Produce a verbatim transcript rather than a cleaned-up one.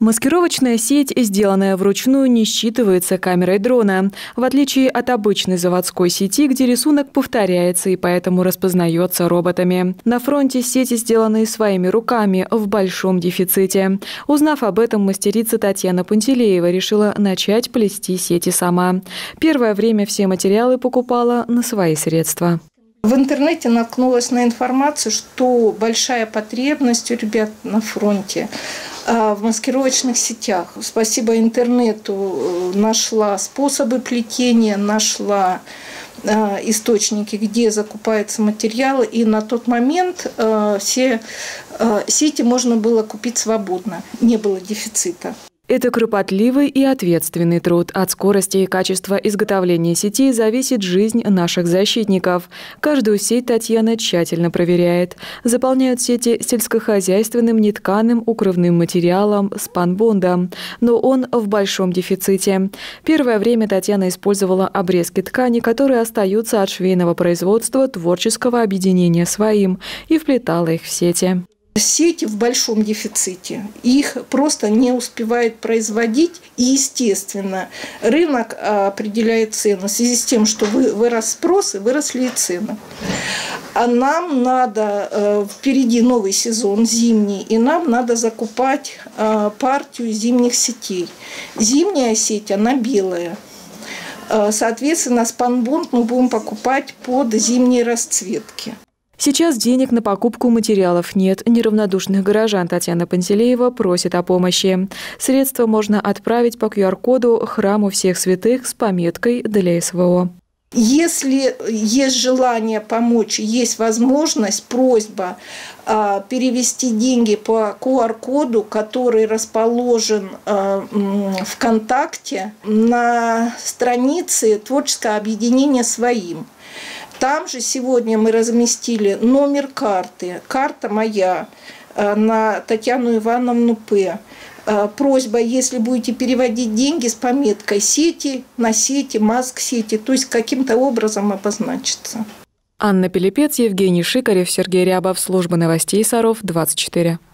Маскировочная сеть, сделанная вручную, не считывается камерой дрона. В отличие от обычной заводской сети, где рисунок повторяется и поэтому распознается роботами. На фронте сети, сделанные своими руками, в большом дефиците. Узнав об этом, мастерица Татьяна Пантелеева решила начать плести сети сама. Первое время все материалы покупала на свои средства. В интернете наткнулась на информацию, что большая потребность у ребят на фронте в маскировочных сетях. Спасибо интернету нашла способы плетения, нашла источники, где закупаются материалы. И на тот момент все сети можно было купить свободно, не было дефицита. Это кропотливый и ответственный труд. От скорости и качества изготовления сетей зависит жизнь наших защитников. Каждую сеть Татьяна тщательно проверяет. Заполняют сети сельскохозяйственным, нетканым, укрывным материалом, спанбондом. Но он в большом дефиците. Первое время Татьяна использовала обрезки ткани, которые остаются от швейного производства творческого объединения «Своим», и вплетала их в сети. Сети в большом дефиците, их просто не успевают производить, и, естественно, рынок определяет цену в связи с тем, что вырос спрос и выросли и цены. А нам надо, впереди новый сезон зимний, и нам надо закупать партию зимних сетей. Зимняя сеть, она белая. Соответственно, спанбонд мы будем покупать под зимние расцветки. Сейчас денег на покупку материалов нет. Неравнодушных горожан Татьяна Пантелеева просит о помощи. Средства можно отправить по ку ар коду Храму всех святых с пометкой для эс вэ о. Если есть желание помочь, есть возможность, просьба перевести деньги по ку ар коду, который расположен ВКонтакте на странице творческого объединения «Своим». Там же сегодня мы разместили номер карты. Карта моя на Татьяну Ивановну П. Просьба, если будете переводить деньги с пометкой «сети» на «сети», «маск-сети», то есть каким-то образом обозначиться. Анна Пилипец, Евгений Шикарев, Сергей Рябов. Служба новостей Саров, двадцать четыре.